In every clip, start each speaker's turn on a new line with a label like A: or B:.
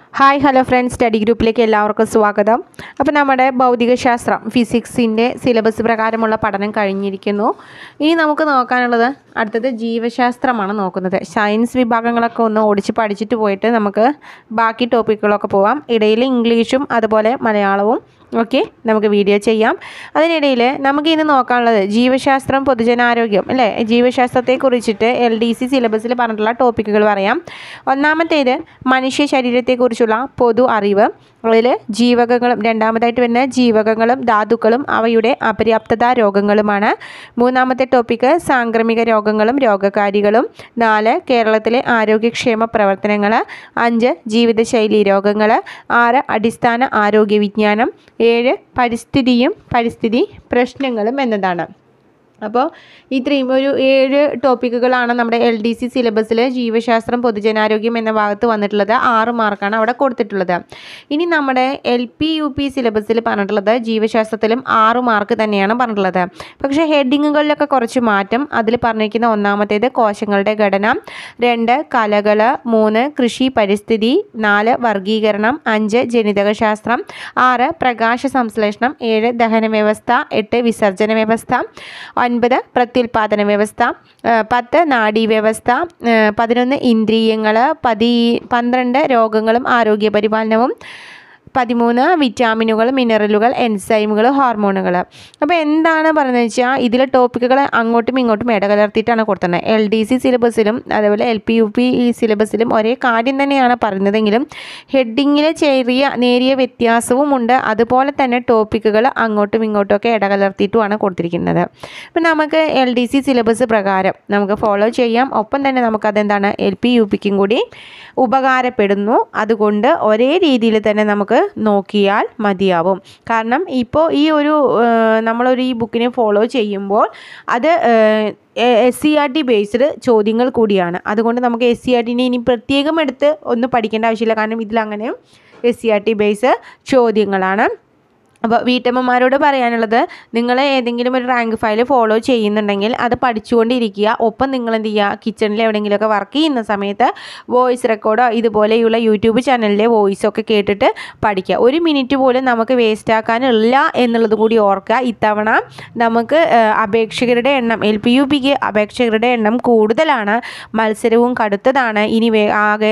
A: Hi hello friends, study ഗ്രൂപ്പിലേക്ക് എല്ലാവർക്കും സ്വാഗതം. അപ്പോൾ നമ്മുടെ ഭൗതികശാസ്ത്രം ഫിസിക്സിൻ്റെ സിലബസ് പ്രകാരമുള്ള പഠനം കഴിഞ്ഞിരിക്കുന്നു. ഇനി നമുക്ക് നോക്കാനുള്ളത് അടുത്തത് ജീവശാസ്ത്രമാണ് നോക്കുന്നത്. സയൻസ് വിഭാഗങ്ങളൊക്കെ ഒന്ന് ഓടിച്ച് പഠിച്ചിട്ട് പോയിട്ട് നമുക്ക് ബാക്കി ടോപ്പിക്കുകളൊക്കെ പോവാം. ഇടയിൽ ഇംഗ്ലീഷും അതുപോലെ മലയാളവും ഓക്കെ നമുക്ക് വീഡിയോ ചെയ്യാം. അതിനിടയിൽ നമുക്ക് ഇന്ന് നോക്കാനുള്ളത് ജീവശാസ്ത്രം, പൊതുജനാരോഗ്യം അല്ലേ. ജീവശാസ്ത്രത്തെക്കുറിച്ചിട്ട് LDC സിലബസിൽ പറഞ്ഞിട്ടുള്ള ടോപ്പിക്കുകൾ പറയാം. ഒന്നാമത്തേത് മനുഷ്യ ശരീരത്തെക്കുറിച്ചുള്ള പൊതു അറിവ്. അതിൽ ജീവകങ്ങളും, രണ്ടാമതായിട്ട് വരുന്ന ജീവകങ്ങളും ധാതുക്കളും അവയുടെ അപര്യാപ്തത രോഗങ്ങളുമാണ്. മൂന്നാമത്തെ ടോപ്പിക്ക് സാംക്രമിക രോഗങ്ങളും രോഗകാരികളും. 4 കേരളത്തിലെ ആരോഗ്യക്ഷേമ പ്രവർത്തനങ്ങൾ. 5 ജീവിതശൈലി രോഗങ്ങൾ. 6 അടിസ്ഥാന ആരോഗ്യ വിജ്ഞാനം. 7 പരിസ്ഥിതിയും പരിസ്ഥിതി പ്രശ്നങ്ങളും എന്നതാണ്. അപ്പോൾ ഇത്രയും ഒരു 7 ടോപ്പിക്കുകളാണ് നമ്മുടെ LDC സിലബസിൽ ജീവശാസ്ത്രം, പൊതുജനാരോഗ്യം എന്ന ഭാഗത്ത് വന്നിട്ടുള്ളത്. 6 മാർക്കാണ് അവിടെ കൊടുത്തിട്ടുള്ളത്. ഇനി നമ്മുടെ LP UP സിലബസിൽ പറഞ്ഞിട്ടുള്ളത് ജീവശാസ്ത്രത്തിലും 6 മാർക്ക് തന്നെയാണ് പറഞ്ഞിട്ടുള്ളത്. പക്ഷേ ഹെഡിങ്ങുകളിലൊക്കെ കുറച്ച് മാറ്റം. അതിൽ പറഞ്ഞിരിക്കുന്ന ഒന്നാമത്തേത് കോശങ്ങളുടെ ഘടന, 2 കലകൾ, 3 കൃഷി പരിസ്ഥിതി, 4 വർഗീകരണം, 5 ജനിതകശാസ്ത്രം, 6 പ്രകാശ സംശ്ലേഷണം, 7 ദഹന വ്യവസ്ഥ, 8 വിസർജന വ്യവസ്ഥ, 9 പ്രത്യുൽപാദന വ്യവസ്ഥ, 10 നാഡീവ്യവസ്ഥ, 11 ഇന്ദ്രിയങ്ങൾ, 12 രോഗങ്ങളും ആരോഗ്യ പരിപാലനവും, 13 വിറ്റാമിനുകൾ, മിനറലുകൾ, എൻസൈമുകൾ, ഹോർമോണുകൾ. അപ്പോൾ എന്താണ് പറയുന്നത് വെച്ചാൽ ഇതിലെ ടോപ്പിക്കുകൾ അങ്ങോട്ടും ഇങ്ങോട്ടും ഇടകലർത്തിയിട്ടാണ് കൊടുത്തത്. LDC സിലബസിലും അതേപോലെ LP UP സിലബസിലും ഒരേ കാര്യം തന്നെയാണ് പറയുന്നതെങ്കിലും ഹെഡിങ്ങിൽ നേരിയ വ്യത്യാസവും ഉണ്ട്. അതുപോലെ തന്നെ ടോപ്പിക്കുകൾ അങ്ങോട്ടും ഇങ്ങോട്ടുമൊക്കെ ഇടകലർത്തിയിട്ടുമാണ് കൊടുത്തിരിക്കുന്നത്. അപ്പം നമുക്ക് LDC സിലബസ് പ്രകാരം നമുക്ക് ഫോളോ ചെയ്യാം. ഒപ്പം തന്നെ നമുക്കതെന്താണ് LP UPക്കും കൂടി ഉപകാരപ്പെടുന്നു. അതുകൊണ്ട് ഒരേ രീതിയിൽ തന്നെ നമുക്ക് നോക്കിയാൽ മതിയാവും. കാരണം ഇപ്പോൾ ഈ ഒരു നമ്മളൊരു ഈ ബുക്കിനെ ഫോളോ ചെയ്യുമ്പോൾ അത് SCERT ബേസ്ഡ് ചോദ്യങ്ങൾ കൂടിയാണ്. അതുകൊണ്ട് നമുക്ക് SCERTനെ ഇനി പ്രത്യേകം എടുത്ത് ഒന്നും പഠിക്കേണ്ട ആവശ്യമില്ല. കാരണം ഇതിലങ്ങനെ SCERT ബേസ് ചോദ്യങ്ങളാണ്. അപ്പോൾ വീട്ടമ്മമാരോട് പറയാനുള്ളത്, നിങ്ങൾ ഏതെങ്കിലും ഒരു റാങ്ക് ഫയൽ ഫോളോ ചെയ്യുന്നുണ്ടെങ്കിൽ അത് പഠിച്ചുകൊണ്ടിരിക്കുക. ഒപ്പം നിങ്ങൾ എന്ത് ചെയ്യുക, കിച്ചണിൽ എവിടെയെങ്കിലുമൊക്കെ വർക്ക് ചെയ്യുന്ന സമയത്ത് വോയിസ് റെക്കോർഡോ ഇതുപോലെയുള്ള യൂട്യൂബ് ചാനലിലെ വോയിസൊക്കെ കേട്ടിട്ട് പഠിക്കുക. 1 മിനിറ്റ് പോലും നമുക്ക് വേസ്റ്റ് ആക്കാനില്ല എന്നുള്ളത് കൂടി ഓർക്കുക. ഇത്തവണ നമുക്ക് അപേക്ഷകരുടെ എണ്ണം LP UPക്ക് അപേക്ഷകരുടെ എണ്ണം കൂടുതലാണ്. മത്സരവും കടുത്തതാണ്. ഇനി ആകെ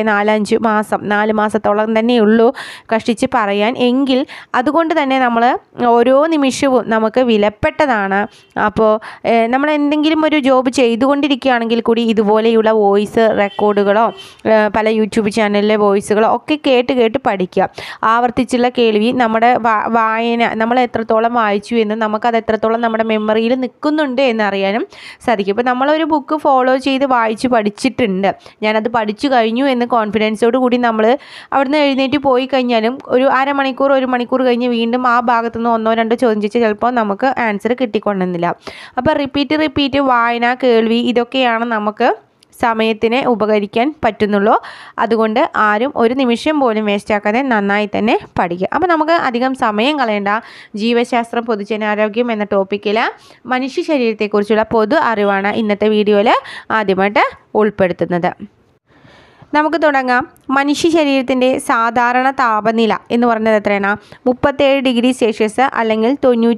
A: 4 മാസത്തോളം തന്നെയുള്ളൂ കഷ്ടിച്ച് പറയാൻ. എങ്കിൽ അതുകൊണ്ട് തന്നെ നമ്മൾ ഓരോ നിമിഷവും നമുക്ക് വിലപ്പെട്ടതാണ്. അപ്പോൾ നമ്മൾ എന്തെങ്കിലും ഒരു ജോബ് ചെയ്തുകൊണ്ടിരിക്കുകയാണെങ്കിൽ കൂടി ഇതുപോലെയുള്ള വോയിസ് റെക്കോർഡുകളോ പല യൂട്യൂബ് ചാനലിലെ വോയിസുകളോ ഒക്കെ കേട്ട് പഠിക്കുക. ആവർത്തിച്ചുള്ള കേൾവി നമ്മുടെ വായന, നമ്മൾ എത്രത്തോളം വായിച്ചു എന്നും നമുക്കത് എത്രത്തോളം നമ്മുടെ മെമ്മറിയിൽ നിൽക്കുന്നുണ്ട് എന്നറിയാനും സാധിക്കും. ഇപ്പോൾ നമ്മളൊരു ബുക്ക് ഫോളോ ചെയ്ത് വായിച്ച് പഠിച്ചിട്ടുണ്ട്, ഞാനത് പഠിച്ചു കഴിഞ്ഞു എന്ന് കോൺഫിഡൻസോട് കൂടി നമ്മൾ അവിടുന്ന് എഴുന്നേറ്റ് പോയി കഴിഞ്ഞാലും ഒരു 1 മണിക്കൂർ കഴിഞ്ഞ് വീണ്ടും ആ ഭാഗത്തുനിന്ന് 1-2 ചോദ്യം ചോദിച്ചാൽ ചിലപ്പോൾ നമുക്ക് ആൻസർ കിട്ടിക്കൊള്ളുന്നില്ല. അപ്പോൾ റിപ്പീറ്റ് വായന, കേൾവി ഇതൊക്കെയാണ് നമുക്ക് സമയത്തിന് ഉപകരിക്കാൻ പറ്റുന്നുള്ളൂ. അതുകൊണ്ട് ആരും ഒരു നിമിഷം പോലും വേസ്റ്റാക്കാതെ നന്നായി തന്നെ പഠിക്കുക. അപ്പോൾ നമുക്ക് അധികം സമയം കളയേണ്ട. ജീവശാസ്ത്രം, പൊതുജനാരോഗ്യം എന്ന ടോപ്പിക്കിൽ മനുഷ്യ ശരീരത്തെക്കുറിച്ചുള്ള പൊതു അറിവാണ് ഇന്നത്തെ വീഡിയോയിൽ ആദ്യമായിട്ട് ഉൾപ്പെടുത്തുന്നത്. നമുക്ക് തുടങ്ങാം. മനുഷ്യ ശരീരത്തിൻ്റെ സാധാരണ താപനില എന്ന് പറയുന്നത് എത്രയാണ്? 37 ഡിഗ്രി സെൽഷ്യസ് അല്ലെങ്കിൽ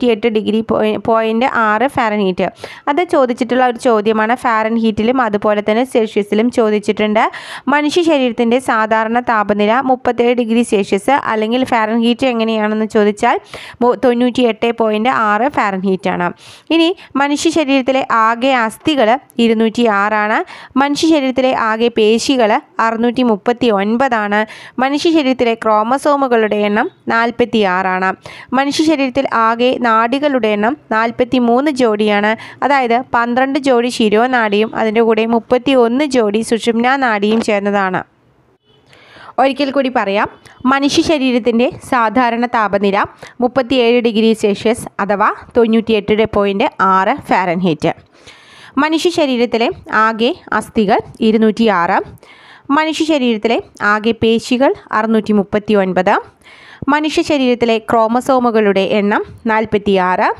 A: 98.6 ഫാരൻഹീറ്റ്. അത് ചോദിച്ചിട്ടുള്ള ഒരു ചോദ്യമാണ്. ഫാരൻഹീറ്റിലും അതുപോലെ തന്നെ സെൽഷ്യസിലും ചോദിച്ചിട്ടുണ്ട്. മനുഷ്യ ശരീരത്തിൻ്റെ സാധാരണ താപനില 37 ഡിഗ്രി സെൽഷ്യസ് അല്ലെങ്കിൽ ഫാരൻഹീറ്റ് എങ്ങനെയാണെന്ന് ചോദിച്ചാൽ 98.6 ഫാരൻഹീറ്റാണ്. ഇനി മനുഷ്യ ശരീരത്തിലെ ആകെ അസ്ഥികൾ 206 ആണ്. മനുഷ്യ ശരീരത്തിലെ ആകെ പേശികൾ 639 ആണ്. മനുഷ്യ ശരീരത്തിലെ ക്രോമസോമുകളുടെ എണ്ണം 46 ആണ്. മനുഷ്യ ശരീരത്തിൽ ആകെ നാഡികളുടെ എണ്ണം 43 ജോഡിയാണ്. അതായത് 12 ജോഡി ശിരോനാഡിയും അതിൻ്റെ കൂടെ 31 ജോഡി സുഷുമ്നാ നാഡിയും ചേർന്നതാണ്. ഒരിക്കൽ കൂടി പറയാം. മനുഷ്യ ശരീരത്തിൻ്റെ സാധാരണ താപനില 37 ഡിഗ്രി സെൽഷ്യസ് അഥവാ 98.6 ഫാരൻഹീറ്റ്. മനുഷ്യ ശരീരത്തിലെ ആകെ അസ്ഥികൾ 206. മനുഷ്യ ശരീരത്തിലെ ആകെ പേശികൾ 639. മനുഷ്യ ശരീരത്തിലെ ക്രോമസോമുകളുടെ എണ്ണം 46.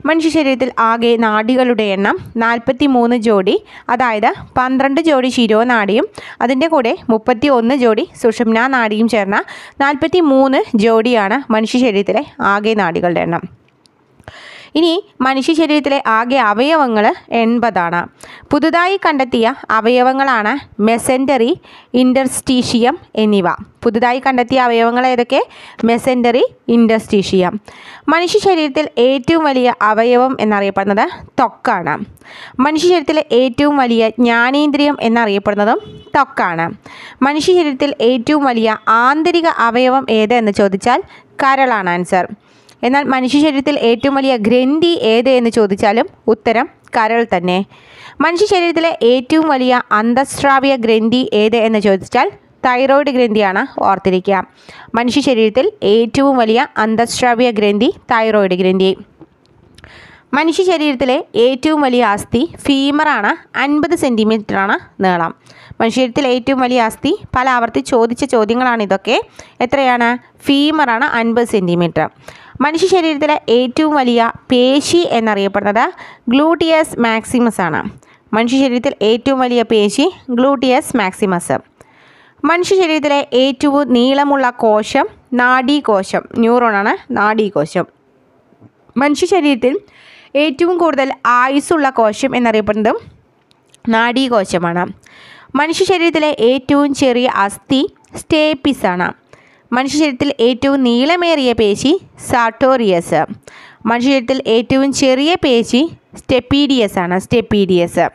A: മനുഷ്യ ശരീരത്തിൽ ആകെ നാഡികളുടെ എണ്ണം 43 ജോഡി, അതായത് 12 ജോഡി ശിരോനാഡിയും അതിൻ്റെ കൂടെ 31 ജോഡി സുഷുമ്നാ നാഡിയും ചേർന്ന 43 ജോഡിയാണ് മനുഷ്യ ശരീരത്തിലെ ആകെ നാഡികളുടെ എണ്ണം. ഇനി മനുഷ്യ ശരീരത്തിലെ ആകെ അവയവങ്ങൾ 80 പുതുതായി കണ്ടെത്തിയ അവയവങ്ങളാണ് മെസെൻറ്ററി, ഇൻ്റർസ്റ്റീഷിയം എന്നിവ. പുതുതായി കണ്ടെത്തിയ അവയവങ്ങൾ ഏതൊക്കെ? മെസെൻറ്ററി, ഇൻ്റർസ്റ്റീഷിയം. മനുഷ്യ ശരീരത്തിൽ ഏറ്റവും വലിയ അവയവം എന്നറിയപ്പെടുന്നത് ത്വക്കാണ്. മനുഷ്യ ശരീരത്തിലെ ഏറ്റവും വലിയ ജ്ഞാനേന്ദ്രിയം എന്നറിയപ്പെടുന്നതും ത്വക്കാണ്. മനുഷ്യ ശരീരത്തിൽ ഏറ്റവും വലിയ ആന്തരിക അവയവം ഏത് എന്ന് ചോദിച്ചാൽ കരളാണ് ആൻസർ. എന്നാൽ മനുഷ്യ ശരീരത്തിൽ ഏറ്റവും വലിയ ഗ്രന്ഥി ഏത് എന്ന് ചോദിച്ചാലും ഉത്തരം കരൾ തന്നെ. മനുഷ്യ ശരീരത്തിലെ ഏറ്റവും വലിയ അന്തഃസ്രാവീയ ഗ്രന്ഥി ഏത് എന്ന് ചോദിച്ചാൽ തൈറോയ്ഡ് ഗ്രന്ഥിയാണ്, ഓർത്തിരിക്കുക. മനുഷ്യ ശരീരത്തിൽ ഏറ്റവും വലിയ അന്തഃസ്രാവീയ ഗ്രന്ഥി തൈറോയ്ഡ് ഗ്രന്ഥി. മനുഷ്യ ശരീരത്തിലെ ഏറ്റവും വലിയ അസ്ഥി ഫീമറാണ്, 50 സെൻറ്റിമീറ്ററാണ് നീളം. മനുഷ്യ ശരീരത്തിലെ ഏറ്റവും വലിയ അസ്ഥി പല ആവർത്തി ചോദിച്ച ചോദ്യങ്ങളാണിതൊക്കെ. എത്രയാണ്? ഫീമറാണ്, 50 സെൻറ്റിമീറ്റർ. മനുഷ്യ ശരീരത്തിലെ ഏറ്റവും വലിയ പേശി എന്നറിയപ്പെടുന്നത് ഗ്ലൂട്ടിയസ് മാക്സിമസ് ആണ്. മനുഷ്യ ശരീരത്തിൽ ഏറ്റവും വലിയ പേശി ഗ്ലൂട്ടിയസ് മാക്സിമസ്. മനുഷ്യ ശരീരത്തിലെ ഏറ്റവും നീളമുള്ള കോശം നാഡീകോശം, ന്യൂറോണാണ് നാഡീകോശം. മനുഷ്യ ശരീരത്തിൽ ഏറ്റവും കൂടുതൽ ആയുസ്സുള്ള കോശം എന്നറിയപ്പെടുന്നതും നാഡീകോശമാണ്. മനുഷ്യ ശരീരത്തിലെ ഏറ്റവും ചെറിയ അസ്ഥി സ്റ്റേപ്പിസ് ആണ്. മനുഷ്യ ശരീരത്തിൽ ഏറ്റവും നീളമേറിയ പേശി സാർട്ടോറിയസ്. മനുഷ്യ ശരീരത്തിൽ ഏറ്റവും ചെറിയ പേശി സ്റ്റെപ്പീഡിയസ് ആണ്, സ്റ്റെപ്പീഡിയസ്.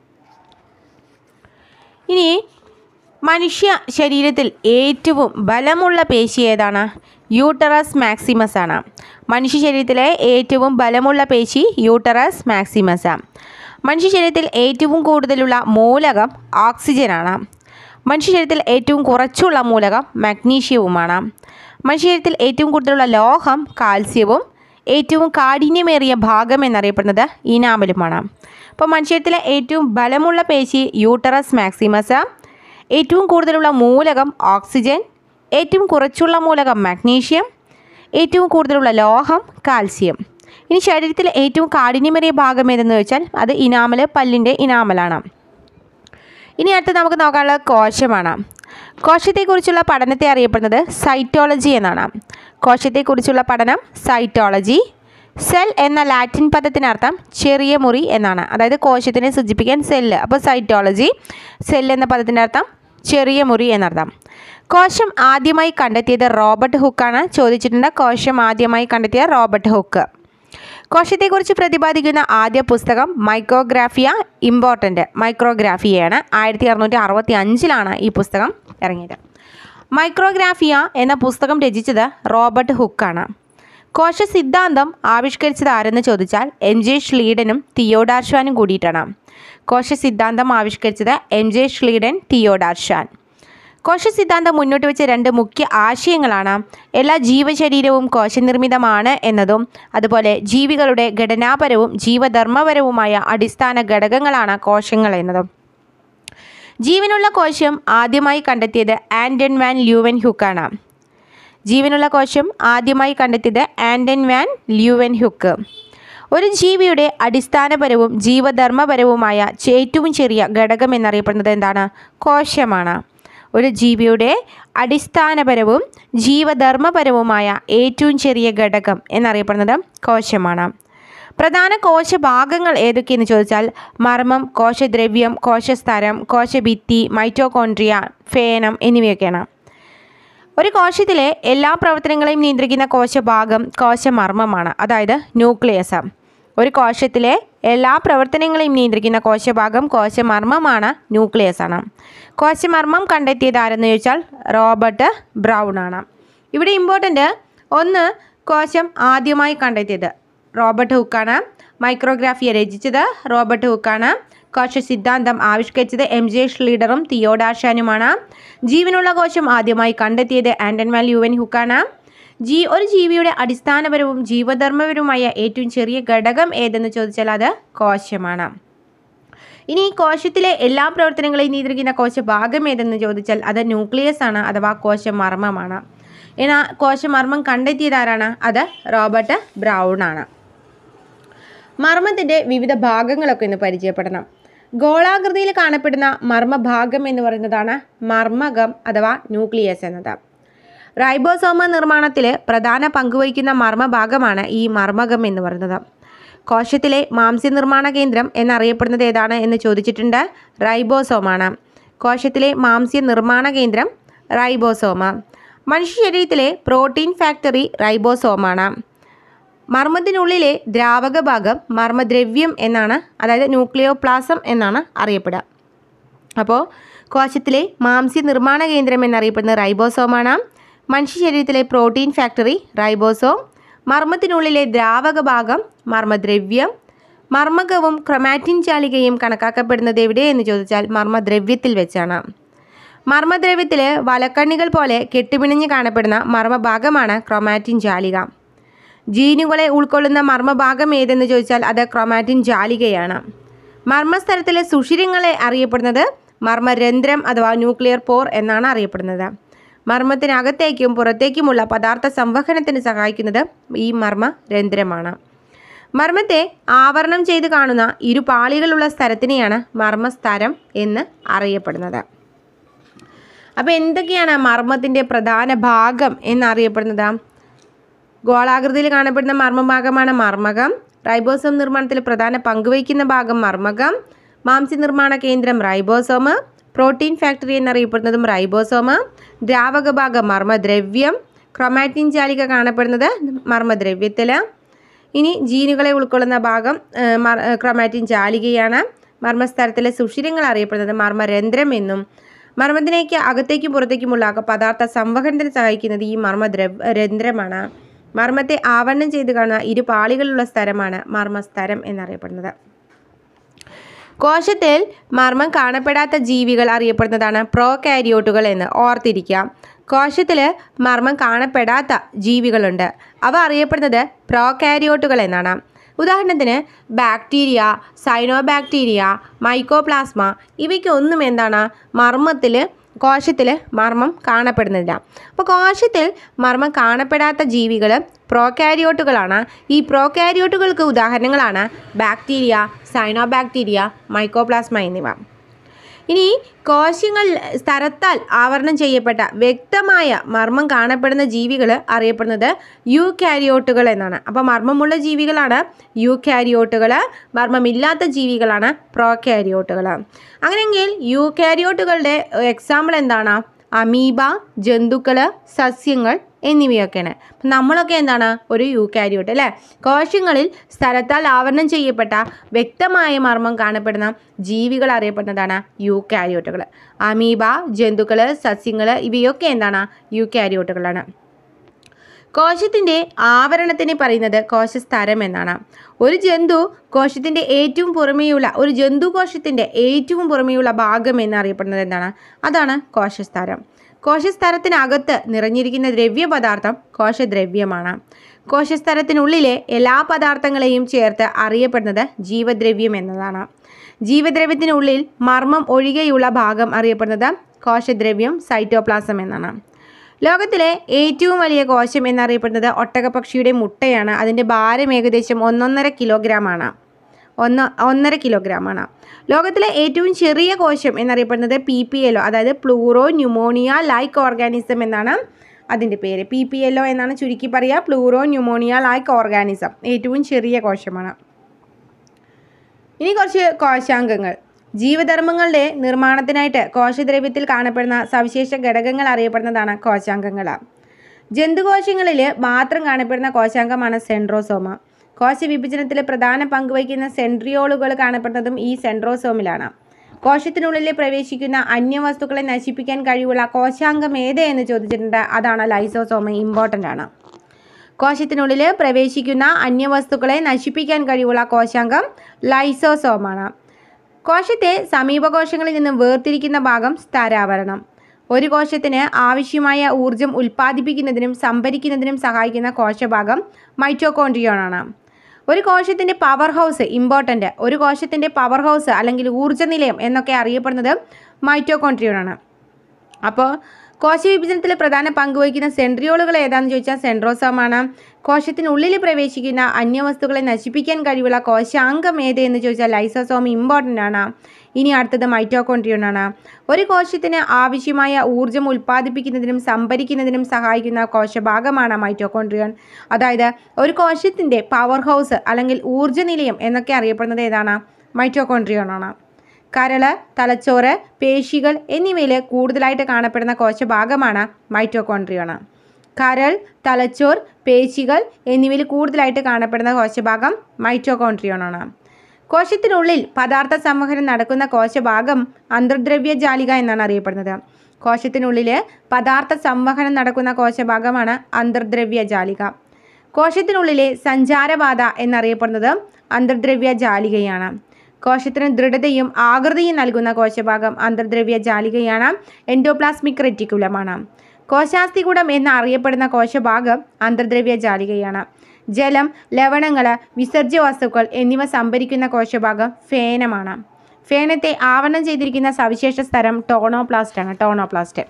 A: ഇനി മനുഷ്യ ശരീരത്തിൽ ഏറ്റവും ബലമുള്ള പേശി ഏതാണ്? യൂട്ടറസ് മാക്സിമസ് ആണ്. മനുഷ്യ ശരീരത്തിലെ ഏറ്റവും ബലമുള്ള പേശി യൂട്ടറസ് മാക്സിമസ്. മനുഷ്യ ശരീരത്തിൽ ഏറ്റവും കൂടുതലുള്ള മൂലകം ഓക്സിജനാണ്. മനുഷ്യ ശരീരത്തിൽ ഏറ്റവും കുറച്ചുള്ള മൂലകം മഗ്നീഷ്യവുമാണ്. മനുഷ്യ ശരീരത്തിൽ ഏറ്റവും കൂടുതലുള്ള ലോഹം കാൽസ്യവും ഏറ്റവും കാഠിന്യമേറിയ ഭാഗം എന്നറിയപ്പെടുന്നത് ഇനാമലുമാണ്. അപ്പോൾ മനുഷ്യ ശരീരത്തിലെ ഏറ്റവും ബലമുള്ള പേശി യൂട്ടറസ് മാക്സിമസ്, ഏറ്റവും കൂടുതലുള്ള മൂലകം ഓക്സിജൻ, ഏറ്റവും കുറച്ചുള്ള മൂലകം മഗ്നീഷ്യം, ഏറ്റവും കൂടുതലുള്ള ലോഹം കാൽസ്യം. ഇനി ശരീരത്തിലെ ഏറ്റവും കാഠിന്യമേറിയ ഭാഗം ഏതെന്ന് ചോദിച്ചാൽ അത് ഇനാമൽ, പല്ലിൻ്റെ ഇനാമലാണ്. ഇനി അടുത്ത് നമുക്ക് നോക്കാനുള്ളത് കോശമാണ്. കോശത്തെക്കുറിച്ചുള്ള പഠനത്തെ അറിയപ്പെടുന്നത് സൈറ്റോളജി എന്നാണ്. കോശത്തെക്കുറിച്ചുള്ള പഠനം സൈറ്റോളജി. സെൽ എന്ന ലാറ്റിൻ പദത്തിനർത്ഥം ചെറിയ മുറി എന്നാണ്. അതായത് കോശത്തിനെ സൂചിപ്പിക്കാൻ സെല്ല്. അപ്പോൾ സൈറ്റോളജി. സെൽ എന്ന പദത്തിൻ്റെ അർത്ഥം ചെറിയ മുറി എന്നർത്ഥം. കോശം ആദ്യമായി കണ്ടെത്തിയത് റോബർട്ട് ഹുക്കാണ്. ചോദിച്ചിട്ടുണ്ട്, കോശം ആദ്യമായി കണ്ടെത്തിയ റോബർട്ട് ഹുക്ക്. കോശത്തെക്കുറിച്ച് പ്രതിപാദിക്കുന്ന ആദ്യ പുസ്തകം മൈക്രോഗ്രാഫിയ ഇമ്പോർട്ടൻ്റ്, മൈക്രോഗ്രാഫിയയാണ്. 1665 ഈ പുസ്തകം ഇറങ്ങിയത്. മൈക്രോഗ്രാഫിയ എന്ന പുസ്തകം രചിച്ചത് റോബർട്ട് ഹുക്കാണ്. കോശ സിദ്ധാന്തം ആവിഷ്കരിച്ചത് ആരെന്ന് ചോദിച്ചാൽ MJ ഷ്ലീഡനും തിയോഡാർ ഷ്വാനും കൂടിയിട്ടാണ്. കോശ സിദ്ധാന്തം ആവിഷ്കരിച്ചത് MJ ഷ്ലീഡൻ, തിയോഡാർ ഷ്വാൻ. കോശ സിദ്ധാന്തം മുന്നോട്ട് വെച്ച 2 മുഖ്യ ആശയങ്ങളാണ് എല്ലാ ജീവശരീരവും കോശനിർമ്മിതമാണ് എന്നതും അതുപോലെ ജീവികളുടെ ഘടനാപരവും ജീവധർമ്മപരവുമായ അടിസ്ഥാന ഘടകങ്ങളാണ് കോശങ്ങൾ എന്നതും. ജീവനുള്ള കോശം ആദ്യമായി കണ്ടെത്തിയത് ആൻ്റൺ വാൻ ല്യൂവൻഹുക്കാണ്. ജീവനുള്ള കോശം ആദ്യമായി കണ്ടെത്തിയത് ആൻ്റൺ വാൻ ല്യൂവൻഹുക്ക്. ഒരു ജീവിയുടെ അടിസ്ഥാനപരവും ജീവധർമ്മപരവുമായ ഏറ്റവും ചെറിയ ഘടകം എന്നറിയപ്പെടുന്നത് എന്താണ്? കോശമാണ്. ഒരു ജീവിയുടെ അടിസ്ഥാനപരവും ജീവധർമ്മപരവുമായ ഏറ്റവും ചെറിയ ഘടകം എന്നറിയപ്പെടുന്നത് കോശമാണ്. പ്രധാന കോശഭാഗങ്ങൾ ഏതൊക്കെയെന്ന് ചോദിച്ചാൽ മർമ്മം, കോശദ്രവ്യം, കോശസ്തരം, കോശഭിത്തി, മൈറ്റോകോൺട്രിയ, ഫേനം എന്നിവയൊക്കെയാണ്. ഒരു കോശത്തിലെ എല്ലാ പ്രവർത്തനങ്ങളെയും നിയന്ത്രിക്കുന്ന കോശഭാഗം കോശമർമ്മമാണ്, അതായത് ന്യൂക്ലിയസ്. ഒരു കോശത്തിലെ എല്ലാ പ്രവർത്തനങ്ങളെയും നിയന്ത്രിക്കുന്ന കോശഭാഗം കോശമർമ്മമാണ്, ന്യൂക്ലിയസ് ആണ്. കോശമർമ്മം കണ്ടെത്തിയത് ആരെന്ന് ചോദിച്ചാൽ റോബർട്ട് ബ്രൗൺ ആണ്. ഇവിടെ ഇമ്പോർട്ടൻ്റ് ഒന്ന്, കോശം ആദ്യമായി കണ്ടെത്തിയത് റോബർട്ട് ഹുക്കാണ്. മൈക്രോഗ്രാഫിയ രചിച്ചത് റോബർട്ട് ഹുക്കാണ്. കോശ സിദ്ധാന്തം ആവിഷ്കരിച്ചത് MJ ഷ്ലീഡറും തിയോഡാർ ഷ്വാനുമാണ്. ജീവനുള്ള കോശം ആദ്യമായി കണ്ടെത്തിയത് ആൻ്റൺ വാൻ ല്യൂവൻഹുക്കാണ്. ഒരു ജീവിയുടെ അടിസ്ഥാനപരവും ജീവധർമ്മപരവുമായ ഏറ്റവും ചെറിയ ഘടകം ഏതെന്ന് ചോദിച്ചാൽ അത് കോശമാണ്. ഇനി കോശത്തിലെ എല്ലാ പ്രവർത്തനങ്ങളെയും നിയന്ത്രിക്കുന്ന കോശഭാഗം ഏതെന്ന് ചോദിച്ചാൽ അത് ന്യൂക്ലിയസ് ആണ്, അഥവാ കോശമർമ്മമാണ്. എന്നാൽ കോശമർമ്മം കണ്ടെത്തിയത് ആരാണ്? അത് റോബർട്ട് ബ്രൗൺ ആണ്. മർമ്മത്തിൻ്റെ വിവിധ ഭാഗങ്ങളൊക്കെ ഒന്ന് പരിചയപ്പെടണം. ഗോളാകൃതിയിൽ കാണപ്പെടുന്ന മർമ്മഭാഗം എന്ന് പറയുന്നതാണ് മർമ്മകം അഥവാ ന്യൂക്ലിയസ് എന്നത്. റൈബോസോമ നിർമ്മാണത്തിൽ പ്രധാന പങ്കുവഹിക്കുന്ന മർമ്മഭാഗമാണ് ഈ മർമ്മകം എന്ന് പറയുന്നത്. കോശത്തിലെ മാംസ്യ നിർമ്മാണ കേന്ദ്രം എന്നറിയപ്പെടുന്നത് ഏതാണ് എന്ന് ചോദിച്ചിട്ടുണ്ട്. റൈബോസോമാണ്. കോശത്തിലെ മാംസ്യ നിർമ്മാണ കേന്ദ്രം റൈബോസോമ. മനുഷ്യ ശരീരത്തിലെ പ്രോട്ടീൻ ഫാക്ടറി റൈബോസോമാണ്. മർമ്മത്തിനുള്ളിലെ ദ്രാവക ഭാഗം മർമ്മദ്രവ്യം എന്നാണ്, അതായത് ന്യൂക്ലിയോപ്ലാസം എന്നാണ് അറിയപ്പെടുക. അപ്പോൾ കോശത്തിലെ മാംസ്യ നിർമ്മാണ കേന്ദ്രം എന്നറിയപ്പെടുന്നത് റൈബോസോമാണ്. മനുഷ്യ ശരീരത്തിലെ പ്രോട്ടീൻ ഫാക്ടറി റൈബോസോം. മർമ്മത്തിനുള്ളിലെ ദ്രാവക ഭാഗം മർമ്മദ്രവ്യം. മർമ്മകവും ക്രൊമാറ്റിൻ ജാലികയും കണക്കാക്കപ്പെടുന്നത് എവിടെ എന്ന് ചോദിച്ചാൽ മർമ്മദ്രവ്യത്തിൽ വെച്ചാണ്. മർമ്മദ്രവ്യത്തിൽ വലക്കണ്ണികൾ പോലെ കെട്ടുപിണഞ്ഞ് കാണപ്പെടുന്ന മർമ്മഭാഗമാണ് ക്രൊമാറ്റിൻ ജാലിക. ജീനുകളെ ഉൾക്കൊള്ളുന്ന മർമ്മഭാഗം ഏതെന്ന് ചോദിച്ചാൽ അത് ക്രൊമാറ്റിൻ ജാലികയാണ്. മർമ്മസ്ഥലത്തിലെ സുഷിരങ്ങളെ അറിയപ്പെടുന്നത് മർമ്മരന്ധ്രം അഥവാ ന്യൂക്ലിയർ പോർ എന്നാണ് അറിയപ്പെടുന്നത്. മർമ്മത്തിനകത്തേക്കും പുറത്തേക്കുമുള്ള പദാർത്ഥ സംവഹനത്തിന് സഹായിക്കുന്നത് ഈ മർമ്മരന്ധ്രമാണ്. മർമ്മത്തെ ആവരണം ചെയ്ത് കാണുന്ന ഇരുപാളികളുള്ള സ്ഥലത്തിനെയാണ് മർമ്മസ്തരം എന്ന് അറിയപ്പെടുന്നത്. അപ്പോൾ എന്തൊക്കെയാണ് മർമ്മത്തിൻ്റെ പ്രധാന ഭാഗം എന്നറിയപ്പെടുന്നത്? ഗോളാകൃതിയിൽ കാണപ്പെടുന്ന മർമ്മഭാഗമാണ് മർമ്മകം. റൈബോസോം നിർമ്മാണത്തിൽ പ്രധാന പങ്കുവഹിക്കുന്ന ഭാഗം മർമ്മകം. മാംസ്യ നിർമ്മാണ കേന്ദ്രം റൈബോസോം. പ്രോട്ടീൻ ഫാക്ടറി എന്നറിയപ്പെടുന്നതും റൈബോസോം. ദ്രാവക ഭാഗം മർമ്മദ്രവ്യം. ക്രൊമാറ്റിൻ ജാലിക കാണപ്പെടുന്നത് മർമ്മദ്രവ്യത്തിൽ. ഇനി ജീനുകളെ ഉൾക്കൊള്ളുന്ന ഭാഗം ക്രൊമാറ്റിൻ ജാലികയാണ്. മർമ്മസ്ഥലത്തിലെ സുഷിരങ്ങൾ അറിയപ്പെടുന്നത് മർമ്മരന്ധ്രം എന്നും. മർമ്മത്തിലേക്ക് അകത്തേക്കും പുറത്തേക്കുമുള്ള പദാർത്ഥ സംവഹനത്തിന് സഹായിക്കുന്നത് ഈ മർമ്മരന്ധ്രമാണ്. മർമ്മത്തെ ആവരണം ചെയ്ത് കാണുന്ന ഇരുപാളികളുള്ള സ്ഥലമാണ് മർമ്മസ്തരം എന്നറിയപ്പെടുന്നത്. കോശത്തിൽ മർമ്മം കാണപ്പെടാത്ത ജീവികൾ അറിയപ്പെടുന്നതാണ് പ്രോകാരിയോട്ടുകൾ എന്ന് ഓർത്തിരിക്കാം. കോശത്തിൽ മർമ്മം കാണപ്പെടാത്ത ജീവികളുണ്ട്. അവ അറിയപ്പെടുന്നത് പ്രോകാരിയോട്ടുകൾ എന്നാണ്. ഉദാഹരണത്തിന് ബാക്ടീരിയ, സൈനോബാക്ടീരിയ, മൈക്കോപ്ലാസ്മ ഇവയ്ക്കൊന്നും എന്താണ് കോശത്തിൽ മർമ്മം കാണപ്പെടുന്നില്ല. അപ്പോൾ കോശത്തിൽ മർമ്മം കാണപ്പെടാത്ത ജീവികൾ പ്രോകാരിയോട്ടുകളാണ്. ഈ പ്രോകാരിയോട്ടുകൾക്ക് ഉദാഹരണങ്ങളാണ് ബാക്ടീരിയ, സൈനോബാക്ടീരിയ, മൈക്കോപ്ലാസ്മ എന്നിവ. ഇനി കോശങ്ങൾ സ്ഥലത്താൽ ആവരണം ചെയ്യപ്പെട്ട വ്യക്തമായ മർമ്മം കാണപ്പെടുന്ന ജീവികൾ അറിയപ്പെടുന്നത് യൂകാരിയോട്ടുകൾ എന്നാണ്. അപ്പോൾ മർമ്മമുള്ള ജീവികളാണ് യൂകാരിയോട്ടുകൾ, മർമ്മമില്ലാത്ത ജീവികളാണ് പ്രോകാരിയോട്ടുകൾ. അങ്ങനെയെങ്കിൽ യൂകാരിയോട്ടുകളുടെ എക്സാമ്പിൾ എന്താണ്? അമീബ, ജന്തുക്കൾ, സസ്യങ്ങൾ എന്നിവയൊക്കെയാണ്. നമ്മളൊക്കെ എന്താണ്? ഒരു യൂകാരിയോട്ട് അല്ലേ? കോശങ്ങളിൽ സ്ഥലത്താൽ ആവരണം ചെയ്യപ്പെട്ട വ്യക്തമായ മർമ്മം കാണപ്പെടുന്ന ജീവികൾ അറിയപ്പെടുന്നതാണ് യൂകാരിയോട്ടുകൾ. അമീബ, ജന്തുക്കൾ, സസ്യങ്ങൾ ഇവയൊക്കെ എന്താണ്? യൂകാരിയോട്ടുകളാണ്. കോശത്തിൻ്റെ ആവരണത്തിന് പറയുന്നത് കോശസ്തരം എന്നാണ്. ഒരു ജന്തു കോശത്തിൻ്റെ ഏറ്റവും പുറമേയുള്ള ഭാഗം എന്നറിയപ്പെടുന്നത് എന്താണ്? അതാണ് കോശസ്തരം. കോശസ്തരത്തിനകത്ത് നിറഞ്ഞിരിക്കുന്ന ദ്രവ്യപദാർത്ഥം കോശദ്രവ്യമാണ്. കോശസ്തരത്തിനുള്ളിലെ എല്ലാ പദാർത്ഥങ്ങളെയും ചേർത്ത് അറിയപ്പെടുന്നത് ജീവദ്രവ്യം എന്നതാണ്. ജീവദ്രവ്യത്തിനുള്ളിൽ മർമ്മം ഒഴികെയുള്ള ഭാഗം അറിയപ്പെടുന്നത് കോശദ്രവ്യം, സൈറ്റോപ്ലാസം എന്നാണ്. ലോകത്തിലെ ഏറ്റവും വലിയ കോശം എന്നറിയപ്പെടുന്നത് ഒട്ടകപ്പക്ഷിയുടെ മുട്ടയാണ്. അതിൻ്റെ ഭാരം ഏകദേശം 1.5 കിലോഗ്രാമാണ്. ലോകത്തിലെ ഏറ്റവും ചെറിയ കോശം എന്നറിയപ്പെടുന്നത് PPLO, അതായത് പ്ലൂറോ ന്യൂമോണിയ ലൈക്ക് ഓർഗാനിസം എന്നാണ് അതിൻ്റെ പേര്. PPLO എന്നാണ് ചുരുക്കി പറയുക. പ്ലൂറോ ന്യൂമോണിയ ലൈക്ക് ഓർഗാനിസം ഏറ്റവും ചെറിയ കോശമാണ്. ഇനി കുറച്ച് കോശാംഗങ്ങൾ. ജീവധർമ്മങ്ങളുടെ നിർമ്മാണത്തിനായിട്ട് കോശദ്രവ്യത്തിൽ കാണപ്പെടുന്ന സവിശേഷ ഘടകങ്ങൾ അറിയപ്പെടുന്നതാണ് കോശാംഗങ്ങൾ. ജന്തുകോശങ്ങളിൽ മാത്രം കാണപ്പെടുന്ന കോശാംഗമാണ് സെൻട്രോസോമ. കോശവിഭജനത്തിൽ പ്രധാന പങ്കുവഹിക്കുന്ന സെൻട്രിയോളുകൾ കാണപ്പെടുന്നതും ഈ സെൻട്രോസോമിലാണ്. കോശത്തിനുള്ളിൽ പ്രവേശിക്കുന്ന അന്യവസ്തുക്കളെ നശിപ്പിക്കാൻ കഴിവുള്ള കോശാംഗം ഏത് എന്ന് ചോദിച്ചിട്ടുണ്ട്. അതാണ് ലൈസോസോം. ഇമ്പോർട്ടൻ്റ് ആണ്. കോശത്തിനുള്ളിൽ പ്രവേശിക്കുന്ന അന്യവസ്തുക്കളെ നശിപ്പിക്കാൻ കഴിവുള്ള കോശാംഗം ലൈസോസോമാണ്. കോശത്തെ സമീപകോശങ്ങളിൽ നിന്ന് വേർതിരിക്കുന്ന ഭാഗം സ്തരാവരണം. ഒരു കോശത്തിന് ആവശ്യമായ ഊർജം ഉൽപ്പാദിപ്പിക്കുന്നതിനും സംഭരിക്കുന്നതിനും സഹായിക്കുന്ന കോശഭാഗം മൈറ്റോകോൺട്രിയോണാണ്. ഒരു കോശത്തിൻ്റെ പവർ ഹൗസ് ഇമ്പോർട്ടൻ്റ്. ഒരു കോശത്തിൻ്റെ പവർ ഹൗസ് അല്ലെങ്കിൽ ഊർജ്ജ നിലയം എന്നൊക്കെ അറിയപ്പെടുന്നത് മൈറ്റോകോൺട്രിയോണാണ്. അപ്പോൾ കോശവിഭജനത്തിൽ പ്രധാന പങ്ക് വഹിക്കുന്ന സെൻട്രിയോളുകൾ ഏതാണെന്ന് ചോദിച്ചാൽ സെൻട്രോസോമാണ്. കോശത്തിനുള്ളിൽ പ്രവേശിക്കുന്ന അന്യവസ്തുക്കളെ നശിപ്പിക്കാൻ കഴിവുള്ള കോശാംഗം ഏത് എന്ന് ചോദിച്ചാൽ ലൈസോസോം ഇമ്പോർട്ടൻ്റ് ആണ്. ഇനി അടുത്തത് മൈറ്റോകോൺട്രിയൻ ആണ്. ഒരു കോശത്തിന് ആവശ്യമായ ഊർജ്ജം ഉൽപ്പാദിപ്പിക്കുന്നതിനും സംഭരിക്കുന്നതിനും സഹായിക്കുന്ന കോശഭാഗമാണ് മൈറ്റോകോൺട്രിയൻ. അതായത് ഒരു കോശത്തിൻ്റെ പവർ ഹൗസ് അല്ലെങ്കിൽ ഊർജ്ജ നിലയം എന്നൊക്കെ അറിയപ്പെടുന്നത് ഏതാണ്? മൈറ്റോകോൺട്രിയൻ ആണ്. കരൾ, തലച്ചോറ്, പേശികൾ എന്നിവയിൽ കൂടുതലായിട്ട് കാണപ്പെടുന്ന കോശഭാഗമാണ് മൈറ്റോകോൺട്രിയൻ. കരൾ, തലച്ചോർ, പേശികൾ എന്നിവയിൽ കൂടുതലായിട്ട് കാണപ്പെടുന്ന കോശഭാഗം മൈറ്റോകോൺട്രിയൻ ആണ്. കോശത്തിനുള്ളിൽ പദാർത്ഥ സംവഹനം നടക്കുന്ന കോശഭാഗം അന്തർദ്രവ്യ ജാലിക എന്നാണ് അറിയപ്പെടുന്നത്. കോശത്തിനുള്ളിൽ പദാർത്ഥ സംവഹനം നടക്കുന്ന കോശഭാഗമാണ് അന്തർദ്രവ്യ ജാലിക. കോശത്തിനുള്ളിലെ സഞ്ചാരപാത എന്നറിയപ്പെടുന്നത് അന്തർദ്രവ്യ ജാലികയാണ്. കോശത്തിന് ദൃഢതയും ആകൃതിയും നൽകുന്ന കോശഭാഗം അന്തർദ്രവ്യ ജാലികയാണ്. എൻഡോപ്ലാസ്മിക് റെറ്റിക്കുലമാണ്. കോശാസ്ഥികൂടം എന്നറിയപ്പെടുന്ന കോശഭാഗം അന്തർദ്രവ്യ ജാലികയാണ്. ജലം, ലവണങ്ങൾ, വിസർജ്യ വസ്തുക്കൾ എന്നിവ സംഭരിക്കുന്ന കോശഭാഗം ഫേനമാണ്. ഫേനത്തെ ആവരണം ചെയ്തിരിക്കുന്ന സവിശേഷ സ്ഥലം ടോണോപ്ലാസ്റ്റ് ആണ്. ടോണോപ്ലാസ്റ്റ്.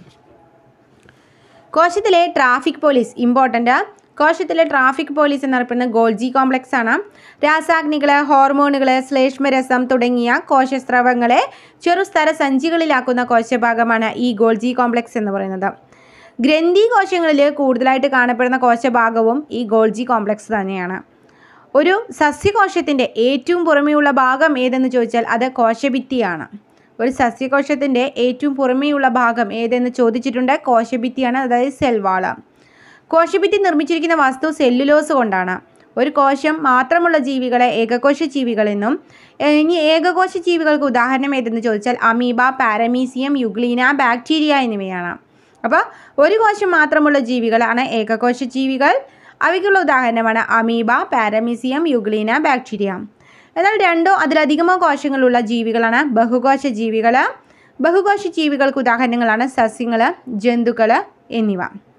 A: കോശത്തിലെ ട്രാഫിക് പോലീസ് ഇമ്പോർട്ടൻ്റ്. കോശത്തിലെ ട്രാഫിക് പോലീസ് എന്നറിയപ്പെടുന്നത് ഗോൾജി കോംപ്ലക്സ് ആണ്. രാസാഗ്നികൾ, ഹോർമോണുകൾ, ശ്ലേഷ്മരസം തുടങ്ങിയ കോശസ്രവങ്ങളെ ചെറുസ്തര സഞ്ചികളിലാക്കുന്ന കോശഭാഗമാണ് ഈ ഗോൾജി കോംപ്ലക്സ് എന്ന് പറയുന്നത്. ഗ്രന്ഥി കോശങ്ങളിൽ കൂടുതലായിട്ട് കാണപ്പെടുന്ന കോശഭാഗവും ഈ ഗോൾജി കോംപ്ലക്സ് തന്നെയാണ്. ഒരു സസ്യകോശത്തിൻ്റെ ഏറ്റവും പുറമെയുള്ള ഭാഗം ഏതെന്ന് ചോദിച്ചാൽ അത് കോശഭിത്തിയാണ്. ഒരു സസ്യകോശത്തിൻ്റെ ഏറ്റവും പുറമെയുള്ള ഭാഗം ഏതെന്ന് ചോദിച്ചിട്ടുണ്ട്. കോശഭിത്തിയാണ്, അതായത് സെൽവാള. കോശഭിത്തി നിർമ്മിച്ചിരിക്കുന്ന വസ്തു സെല്ലുലോസ് കൊണ്ടാണ്. ഒരു കോശം മാത്രമുള്ള ജീവികളെ ഏകകോശ ജീവികളെന്നും ഇനി ഏകകോശ ജീവികൾക്ക് ഉദാഹരണം ഏതെന്ന് ചോദിച്ചാൽ അമീബ, പാരമീസിയം, യുഗ്ലീന, ബാക്ടീരിയ എന്നിവയാണ്. അപ്പോൾ ഒരു കോശം മാത്രമുള്ള ജീവികളാണ് ഏകകോശ ജീവികൾ. അവയ്ക്കുള്ള ഉദാഹരണമാണ് അമീബ, പാരമീസിയം, യുഗ്ലീന, ബാക്ടീരിയ. എന്നാൽ രണ്ടോ അതിലധികമോ കോശങ്ങളുള്ള ജീവികളാണ് ബഹുകോശ ജീവികൾ. ബഹുകോശ ജീവികൾക്ക് ഉദാഹരണങ്ങളാണ് സസ്യങ്ങൾ, ജന്തുക്കൾ എന്നിവ.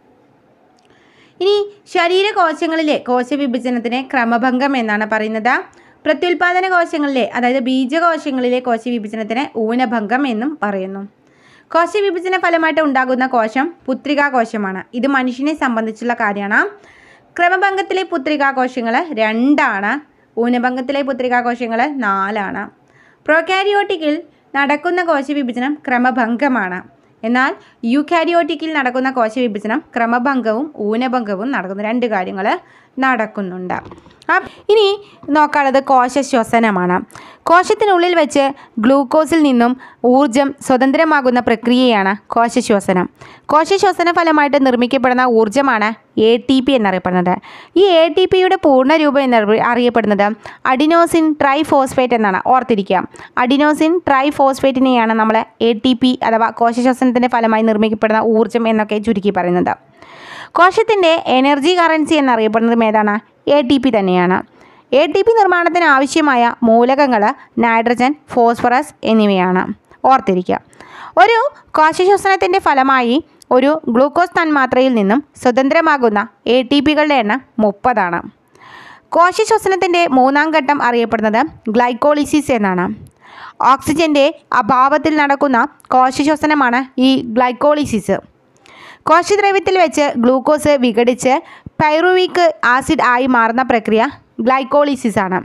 A: ഇനി ശരീരകോശങ്ങളിലെ കോശവിഭജനത്തിനെ ക്രമഭംഗം എന്നാണ് പറയുന്നത്. പ്രത്യുൽപാദന കോശങ്ങളിലെ അതായത് ബീജകോശങ്ങളിലെ കോശവിഭജനത്തിന് ഊനഭംഗം എന്നും പറയുന്നു. കോശവിഭജന ഫലമായിട്ട് ഉണ്ടാകുന്ന കോശം പുത്രികാകോശമാണ്. ഇത് മനുഷ്യനെ സംബന്ധിച്ചുള്ള കാര്യമാണ്. ക്രമഭംഗത്തിലെ പുത്രികാകോശങ്ങൾ 2ആണ്. ഊനഭംഗത്തിലെ പുത്രികാകോശങ്ങൾ 4ആണ്. പ്രോകാരിയോട്ടിക്കിൽ നടക്കുന്ന കോശവിഭജനം ക്രമഭംഗമാണ്. എന്നാൽ യൂകാരിയോട്ടിക്കിൽ നടക്കുന്ന കോശവിഭജനം ക്രമഭംഗവും ഊനഭംഗവും നടക്കുന്നു. 2 കാര്യങ്ങൾ നടക്കുന്നുണ്ട്. ഇനി നോക്കാനുള്ളത് കോശശ്വസനമാണ്. കോശത്തിനുള്ളിൽ വെച്ച് ഗ്ലൂക്കോസിൽ നിന്നും ഊർജം സ്വതന്ത്രമാകുന്ന പ്രക്രിയയാണ് കോശശ്വസനം. കോശശ്വസന ഫലമായിട്ട് നിർമ്മിക്കപ്പെടുന്ന ഊർജ്ജമാണ് ATP എന്നറിയപ്പെടുന്നത്. ഈ ATPയുടെ പൂർണ്ണരൂപം എന്നറിയപ്പെടുന്നത് അഡിനോസിൻ ട്രൈഫോസ്ഫേറ്റ് എന്നാണ്. ഓർത്തിരിക്കുക, അഡിനോസിൻ ട്രൈഫോസ്ഫേറ്റിനെയാണ് നമ്മൾ ATP അഥവാ കോശശ്വസനത്തിൻ്റെ ഫലമായി നിർമ്മിക്കപ്പെടുന്ന ഊർജ്ജം എന്നൊക്കെ ചുരുക്കി പറയുന്നത്. കോശത്തിൻ്റെ എനർജി കറൻസി എന്നറിയപ്പെടുന്നതും ഏതാണ്? ATP തന്നെയാണ്. ATP നിർമ്മാണത്തിന് ആവശ്യമായ മൂലകങ്ങൾ നൈട്രജൻ, ഫോസ്ഫറസ് എന്നിവയാണ്. ഓർത്തിരിക്കുക. ഒരു കോശശ്വസനത്തിൻ്റെ ഫലമായി ഒരു ഗ്ലൂക്കോസ് തന്മാത്രയിൽ നിന്നും സ്വതന്ത്രമാകുന്ന ATPകളുടെ എണ്ണം 30ആണ്. കോശശ്വസനത്തിൻ്റെ 3ാം ഘട്ടം അറിയപ്പെടുന്നത് ഗ്ലൈക്കോളിസിസ് എന്നാണ്. ഓക്സിജൻ്റെ അഭാവത്തിൽ നടക്കുന്ന കോശശ്വസനമാണ് ഈ ഗ്ലൈക്കോളിസിസ്. കോശദ്രവ്യത്തിൽ വെച്ച് ഗ്ലൂക്കോസ് വിഘടിച്ച് പൈറുവിക് ആസിഡ് ആയി മാറുന്ന പ്രക്രിയ ഗ്ലൈക്കോളിസിസ് ആണ്.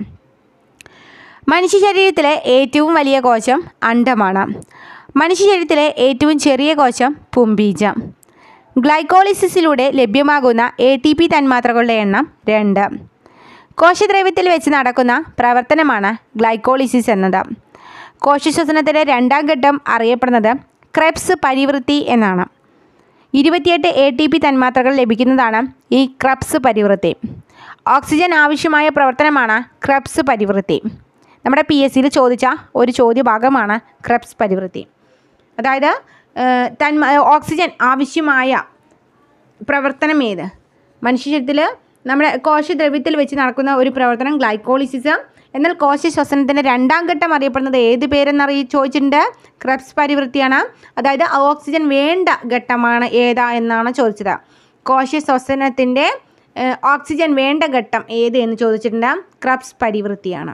A: മനുഷ്യ ശരീരത്തിലെ ഏറ്റവും വലിയ കോശം അണ്ഡമാണ്. മനുഷ്യ ശരീരത്തിലെ ഏറ്റവും ചെറിയ കോശം പുംബീജം. ഗ്ലൈക്കോളിസിസിലൂടെ ലഭ്യമാകുന്ന ATP തന്മാത്രകളുടെ എണ്ണം 2. കോശദ്രവ്യത്തിൽ വെച്ച് നടക്കുന്ന പ്രവർത്തനമാണ് ഗ്ലൈക്കോളിസിസ് എന്നത്. കോശശ്വസനത്തിൻ്റെ 2ാം ഘട്ടം അറിയപ്പെടുന്നത് ക്രെബ്സ് പരിവൃത്തി എന്നാണ്. 28 ATP തന്മാത്രകൾ ലഭിക്കുന്നതാണ് ഈ ക്രെബ്സ് പരിവൃത്തി. ഓക്സിജൻ ആവശ്യമായ പ്രവർത്തനമാണ് ക്രെബ്സ് പരിവൃത്തി. നമ്മുടെ PSCയിൽ ചോദിച്ച ഒരു ചോദ്യഭാഗമാണ് ക്രെബ്സ് പരിവൃത്തി. അതായത് ഓക്സിജൻ ആവശ്യമായ പ്രവർത്തനം ഏത്? മനുഷ്യശരീരത്തിൽ നമ്മുടെ കോശദ്രവ്യത്തിൽ വെച്ച് നടക്കുന്ന ഒരു പ്രവർത്തനം ഗ്ലൈക്കോളിസിസ്. എന്നാൽ കോശശ്വസനത്തിൻ്റെ 2ാം ഘട്ടം അറിയപ്പെടുന്നത് ഏത് പേരെന്ന് ചോദിച്ചിട്ടുണ്ട്? ക്രെബ്സ് പരിവൃത്തിയാണ്. അതായത് ഓക്സിജൻ വേണ്ട ഘട്ടമാണ് ഏതാ എന്നാണ് ചോദിച്ചത്. കോശശ്വസനത്തിൻ്റെ ഓക്സിജൻ വേണ്ട ഘട്ടം ഏത് എന്ന് ചോദിച്ചിട്ടുണ്ട്? ക്രെബ്സ് പരിവൃത്തിയാണ്.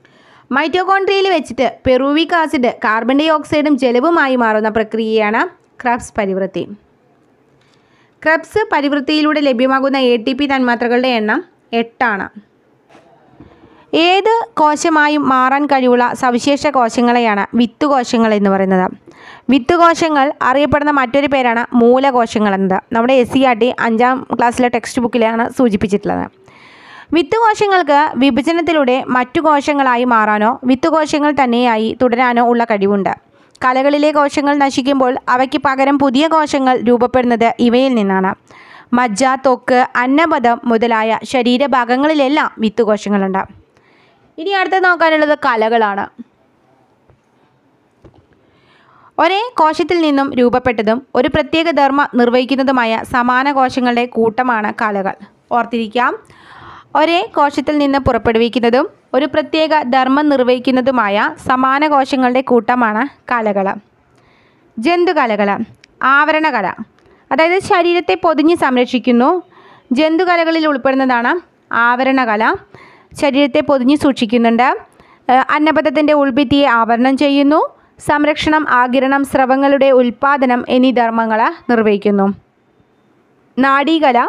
A: മൈറ്റോകോൺട്രിയയിൽ വെച്ചിട്ട് പെറുവിക് ആസിഡ് കാർബൺ ഡൈ ഓക്സൈഡും ജലവുമായി മാറുന്ന പ്രക്രിയയാണ് ക്രബ്സ് പരിവൃത്തി. ക്രബ്സ് പരിവൃത്തിയിലൂടെ ലഭ്യമാകുന്ന ATP തന്മാത്രകളുടെ എണ്ണം 8 ഏത് കോശമായും മാറാൻ കഴിവുള്ള സവിശേഷ കോശങ്ങളെയാണ് വിത്തുകോശങ്ങൾ എന്ന് പറയുന്നത്. വിത്തുകോശങ്ങൾ അറിയപ്പെടുന്ന മറ്റൊരു പേരാണ് മൂലകോശങ്ങൾ എന്നത്. നമ്മുടെ SCERT 5ാം ക്ലാസ്സിലെ ടെക്സ്റ്റ് ബുക്കിലാണ് സൂചിപ്പിച്ചിട്ടുള്ളത്. വിത്തുകോശങ്ങൾക്ക് വിഭജനത്തിലൂടെ മറ്റു കോശങ്ങളായി മാറാനോ വിത്തുകോശങ്ങൾ തന്നെയായി തുടരാനോ ഉള്ള കഴിവുണ്ട്. കലകളിലെ കോശങ്ങൾ നശിക്കുമ്പോൾ അവയ്ക്ക് പകരം പുതിയ കോശങ്ങൾ രൂപപ്പെടുന്നത് ഇവയിൽ നിന്നാണ്. മജ്ജ, ത്വക്ക്, അന്നപദം മുതലായ ശരീരഭാഗങ്ങളിലെല്ലാം വിത്തുകോശങ്ങളുണ്ട്. ഇനി അടുത്ത് നോക്കാനുള്ളത് കലകളാണ്. ഒരേ കോശത്തിൽ നിന്നും രൂപപ്പെട്ടതും ഒരു പ്രത്യേക ധർമ്മം നിർവഹിക്കുന്നതുമായ സമാന കോശങ്ങളുടെ കൂട്ടമാണ് കലകൾ. ഓർത്തിരിക്കാം, ഒരേ കോശത്തിൽ നിന്ന് പുറപ്പെടുവിക്കുന്നതും ഒരു പ്രത്യേക ധർമ്മം നിർവഹിക്കുന്നതുമായ സമാന കോശങ്ങളുടെ കൂട്ടമാണ് കലകൾ. ജന്തുകലകൾ. ആവരണകല, അതായത് ശരീരത്തെ പൊതിഞ്ഞ് സംരക്ഷിക്കുന്നു. ജന്തുകലകളിൽ ഉൾപ്പെടുന്നതാണ് ആവരണകല. ശരീരത്തെ പൊതിഞ്ഞ് സൂക്ഷിക്കുന്നുണ്ട്. അന്നപഥത്തിൻ്റെ ഉൾഭിത്തിയെ ആവരണം ചെയ്യുന്നു. സംരക്ഷണം, ആഗിരണം, സ്രവങ്ങളുടെ ഉൽപ്പാദനം എന്നീ ധർമ്മങ്ങൾ നിർവഹിക്കുന്നു. നാഡീകല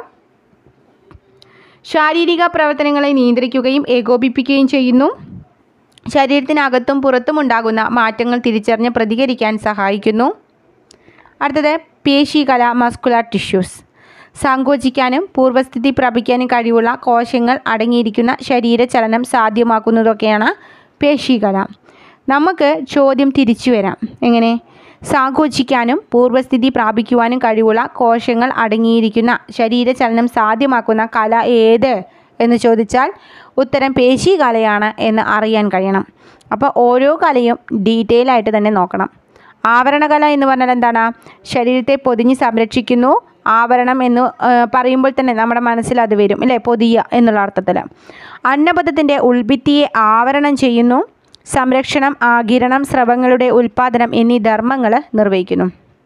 A: ശാരീരിക പ്രവർത്തനങ്ങളെ നിയന്ത്രിക്കുകയും ഏകോപിപ്പിക്കുകയും ചെയ്യുന്നു. ശരീരത്തിനകത്തും പുറത്തും ഉണ്ടാകുന്ന മാറ്റങ്ങൾ തിരിച്ചറിഞ്ഞ് പ്രതികരിക്കാൻ സഹായിക്കുന്നു. അടുത്തത് പേശികല, മസ്കുലർ ടിഷ്യൂസ്. സങ്കോചിക്കാനും പൂർവ്വസ്ഥിതി പ്രാപിക്കാനും കഴിവുള്ള കോശങ്ങൾ അടങ്ങിയിരിക്കുന്ന ശരീരചലനം സാധ്യമാക്കുന്നതൊക്കെയാണ് പേശികല. നമുക്ക് ചോദ്യം തിരിച്ചു വരാം. എങ്ങനെ? സങ്കോചിക്കാനും പൂർവ്വസ്ഥിതി പ്രാപിക്കുവാനും കഴിവുള്ള കോശങ്ങൾ അടങ്ങിയിരിക്കുന്ന ശരീരചലനം സാധ്യമാക്കുന്ന കല ഏത് എന്ന് ചോദിച്ചാൽ ഉത്തരം പേശികലയാണ് എന്ന് അറിയാൻ കഴിയണം. അപ്പോൾ ഓരോ കലയും ഡീറ്റെയിൽ ആയിട്ട് തന്നെ നോക്കണം. ആവരണകല എന്ന് പറഞ്ഞാൽ എന്താണ്? ശരീരത്തെ പൊതിഞ്ഞ് സംരക്ഷിക്കുന്നു. ആവരണം എന്ന് പറയുമ്പോൾ തന്നെ നമ്മുടെ മനസ്സിൽ അത് വരും അല്ലേ, പൊതിയ എന്നുള്ള അർത്ഥത്തിൽ. അന്നപഥത്തിൻ്റെ ഉൾഭിത്തിയെ ആവരണം ചെയ്യുന്നു. സംരക്ഷണം, ആഗിരണം, സ്രവങ്ങളുടെ ഉൽപ്പാദനം എന്നീ ധർമ്മങ്ങൾ നിർവഹിക്കുന്നു.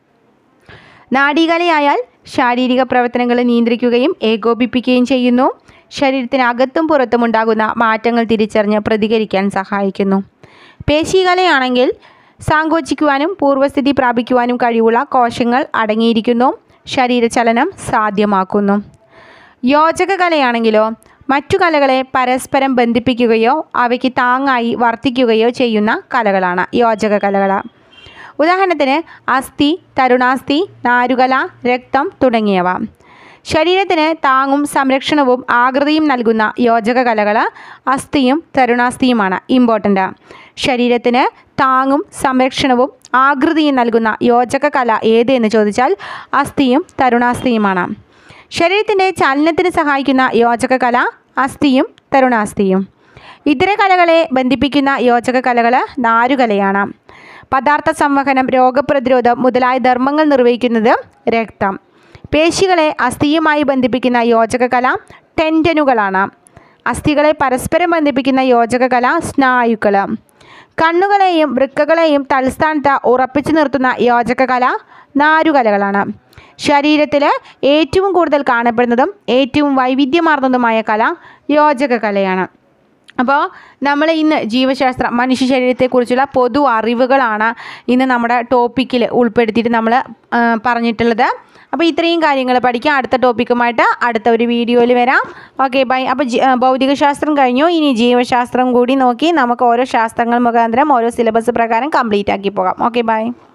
A: നാഡീകലയായാൽ ശാരീരിക പ്രവർത്തനങ്ങൾ നിയന്ത്രിക്കുകയും ഏകോപിപ്പിക്കുകയും ചെയ്യുന്നു. ശരീരത്തിനകത്തും പുറത്തും ഉണ്ടാകുന്ന മാറ്റങ്ങൾ തിരിച്ചറിഞ്ഞ് പ്രതികരിക്കാൻ സഹായിക്കുന്നു. പേശികലയാണെങ്കിൽ സങ്കോചിക്കുവാനും പൂർവ്വസ്ഥിതി പ്രാപിക്കുവാനും കഴിവുള്ള കോശങ്ങൾ അടങ്ങിയിരിക്കുന്നു. ശരീരചലനം സാധ്യമാക്കുന്നു. യോജകകലയാണെങ്കിലോ മറ്റു കലകളെ പരസ്പരം ബന്ധിപ്പിക്കുകയോ അവയ്ക്ക് താങ്ങായി വർത്തിക്കുകയോ ചെയ്യുന്ന കലകളാണ് യോജക കലകൾ. ഉദാഹരണത്തിന് അസ്ഥി, തരുണാസ്ഥി, നാരുകല, രക്തം തുടങ്ങിയവ. ശരീരത്തിന് താങ്ങും സംരക്ഷണവും ആകൃതിയും നൽകുന്ന യോജക കലകൾ അസ്ഥിയും തരുണാസ്ഥിയുമാണ്. ഇമ്പോർട്ടൻ്റ്. ശരീരത്തിന് താങ്ങും സംരക്ഷണവും ആകൃതിയും നൽകുന്ന യോജക കല ഏത് എന്ന് ചോദിച്ചാൽ അസ്ഥിയും തരുണാസ്ഥിയുമാണ്. ശരീരത്തിൻ്റെ ചലനത്തിന് സഹായിക്കുന്ന യോജക കല അസ്ഥിയും തരുണാസ്ഥിയും. ഇതര കലകളെ ബന്ധിപ്പിക്കുന്ന യോജക കലകൾ നാരുകലയാണ്. പദാർത്ഥ സംവഹനം, രോഗപ്രതിരോധം മുതലായ ധർമ്മങ്ങൾ നിർവഹിക്കുന്നത് രക്തം. പേശികളെ അസ്ഥിയുമായി ബന്ധിപ്പിക്കുന്ന യോജക കല ടെൻഡനുകളാണ്. അസ്ഥികളെ പരസ്പരം ബന്ധിപ്പിക്കുന്ന യോജക കല സ്നായുക്കൾ. കണ്ണുകളെയും വൃക്കകളെയും തൽസ്ഥാനത്ത് ഉറപ്പിച്ചു നിർത്തുന്ന യോജക കല നാരുകലകളാണ്. ശരീരത്തിൽ ഏറ്റവും കൂടുതൽ കാണപ്പെടുന്നതും ഏറ്റവും വൈവിധ്യമാർന്നതുമായ കല യോജക കലയാണ്. അപ്പോൾ നമ്മൾ ഇന്ന് ജീവശാസ്ത്രം, മനുഷ്യ ശരീരത്തെക്കുറിച്ചുള്ള പൊതു അറിവുകളാണ് ഇന്ന് നമ്മുടെ ടോപ്പിക്കിൽ ഉൾപ്പെടുത്തിയിട്ട് നമ്മൾ പറഞ്ഞിട്ടുള്ളത്. അപ്പോൾ ഇത്രയും കാര്യങ്ങൾ പഠിക്കാം. അടുത്ത ടോപ്പിക്കുമായിട്ട് അടുത്ത ഒരു വീഡിയോയിൽ വരാം. Okay, bye. അപ്പോൾ ഭൗതികശാസ്ത്രം കഴിഞ്ഞു, ഇനി ജീവശാസ്ത്രം കൂടി നോക്കി നമുക്ക് ഓരോ ശാസ്ത്രങ്ങൾ മുഖാന്തരം ഓരോ സിലബസ് പ്രകാരം കംപ്ലീറ്റ് ആക്കി പോകാം. Okay, by.